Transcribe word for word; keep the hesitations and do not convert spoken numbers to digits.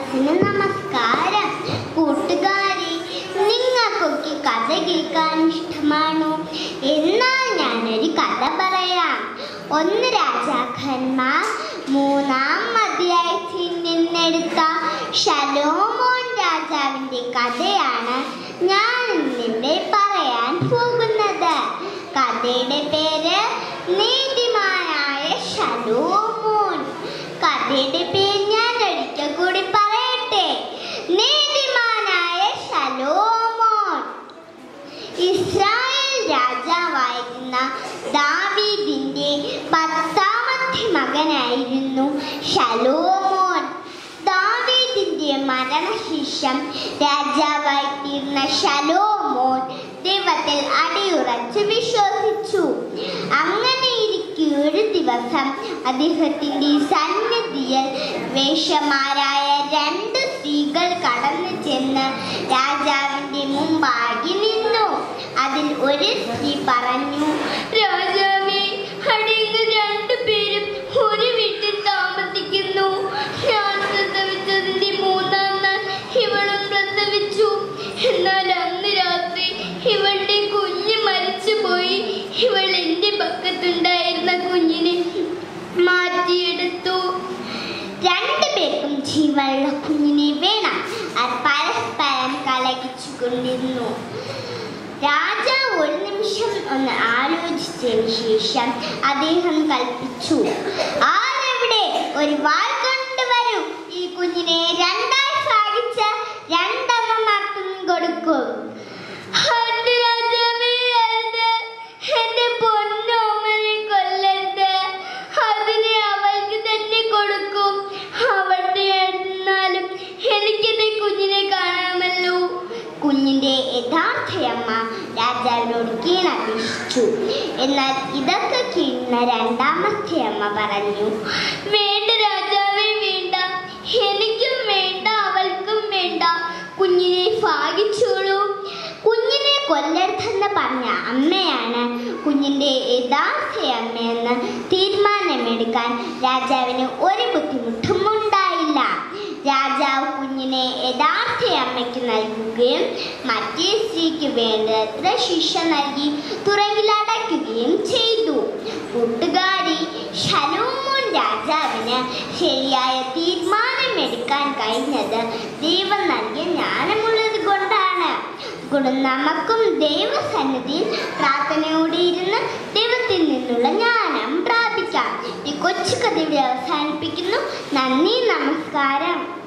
സദസ്സിന് നമസ്കാരം. കൂട്ടുകാരെ, നിങ്ങൾക്കൊക്കെ കഥ കേൾക്കാൻ ഇഷ്ടമാണോ? എന്നാൽ ഞാനൊരു കഥ പറയാം. ഒന്ന് രാജാക്കന്മാർ മൂന്നാം അധ്യായത്തിൽ നിന്നെടുത്ത ശലോമോൻ രാജാവിൻ്റെ കഥയാണ് ഞാൻ ഇന്നിവിടെ പറയാൻ പോകുന്നത്. കഥയുടെ പേര് നീതിമാനായ ശലോമോൻ. കഥയുടെ പേര് ഞാൻ ഒരിക്കൽ കൂടി പറയട്ടെ, നീതിമാനായ ശലോമോൻ. ഇസ്രായേൽ രാജാവായിരുന്ന ദാവീദിന്റെ പത്താമത്തെ മകനായിരുന്നു ശലോമോൻ. ദാവീദിന്റെ മരണശേഷം രാജാവായി തീർന്ന ശലോമോൻ ദൈവത്തിൽ അടിയുറച്ച് വിശ്വസിച്ചു. അങ്ങനെ ഇരിക്കെ ഒരു ദിവസം അദ്ദേഹത്തിന്റെ സന്നിധിയിൽ വേശ്യമാരായ രണ്ട് സ്ത്രീകൾ കടന്നു ചെന്ന് രാജാവിന്റെ മുമ്പാകെ നിന്നു. അതിൽ ഒരു സ്ത്രീ പറഞ്ഞു, രാജാവേ, അടിയങ്ങൾ രണ്ടുപേരും ഒരു വീട്ടിൽ താമസിക്കുന്നു. ഞാൻ പ്രസവിച്ചതിന്റെ മൂന്നാം നാൾ ഇവളും പ്രസവിച്ചു. എന്നാൽ അന്ന് രാത്രി ഇവളുടെ കുഞ്ഞ് മരിച്ചുപോയി. ഇവൾ എന്റെ പക്കത്തുണ്ടായിരുന്ന കുഞ്ഞിനെ മാറ്റിയെടുത്തു. രണ്ടുപേർക്കും ജീവനുള്ള കുഞ്ഞിനെ വേണം. അത് പരസ്പരം കലഹിച്ചു കൊണ്ടിരുന്നു. രാജാവ് ഒരു നിമിഷം ഒന്ന് ആലോചിച്ചതിന് ശേഷം അദ്ദേഹം കൽപ്പിച്ചു, ആരെവിടെ ഒരു വാൾ കൊണ്ടുവരൂ. ഈ കുഞ്ഞിനെ രണ്ടായി ഭാഗിച്ച് രണ്ടമ്മമാർക്കും കൊടുക്കും. എന്റെ പൊന്നോമനെ കൊല്ലരുത്, അതിനെ അവൾക്ക് തന്നെ കൊടുക്കും. അവളുടെ എന്നാലും എനിക്കെന്റെ കുഞ്ഞിനെ കാണാമല്ലോ. കുഞ്ഞിന്റെ യഥാർത്ഥ അമ്മ രാജാവിനോട് കീണപേക്ഷിച്ചു. എന്നാൽ ഇതൊക്കെ കീഴുന്ന രണ്ടാമത്തെ അമ്മ പറഞ്ഞു, വേണ്ട രാജാവേ, വേണ്ട, എനിക്കും വേണ്ട, അവൾക്കും വേണ്ട. കുഞ്ഞിനെ ഭാഗിച്ചോളൂ. കുഞ്ഞിനെ കൊല്ലരുതെന്ന് പറഞ്ഞ അമ്മയാണ് കുഞ്ഞിന്റെ യഥാർത്ഥ അമ്മയെന്ന് തീരുമാനമെടുക്കാൻ രാജാവിന് ഒരു ബുദ്ധിമുട്ടും ഉണ്ടായില്ല. രാജാവ് കുഞ്ഞിനെ യഥാർത്ഥ അമ്മയ്ക്ക് നൽകുകയും മറ്റേ സ്ത്രീക്ക് വേണ്ടത്ര ശിക്ഷ നൽകി തുറകിലടയ്ക്കുകയും ചെയ്തു. കൂട്ടുകാരി, ശലോമോൻ രാജാവിന് ശരിയായ തീരുമാനമെടുക്കാൻ കഴിഞ്ഞത് ദൈവം നൽകിയ ജ്ഞാനമുള്ളത് കൊണ്ടാണ്. നമുക്കും ദൈവസന്നിധിയിൽ പ്രാർത്ഥനയോടെ ഇരുന്ന് ദൈവത്തിൽ നിന്നുള്ള ജ്ഞാനം പ്രാപിക്കാം. ഈ കൊച്ചു കഥ ഇവിടെ അവസാനിപ്പിക്കുന്നു. നന്ദി, നമസ്കാരം.